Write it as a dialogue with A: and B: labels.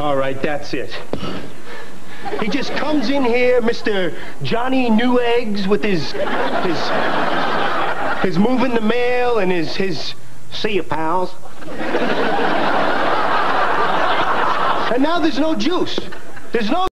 A: All right, that's it. He just comes in here, Mr. Johnny Neweggs, with his moving the mail and his see ya, pals. And now there's no juice. There's no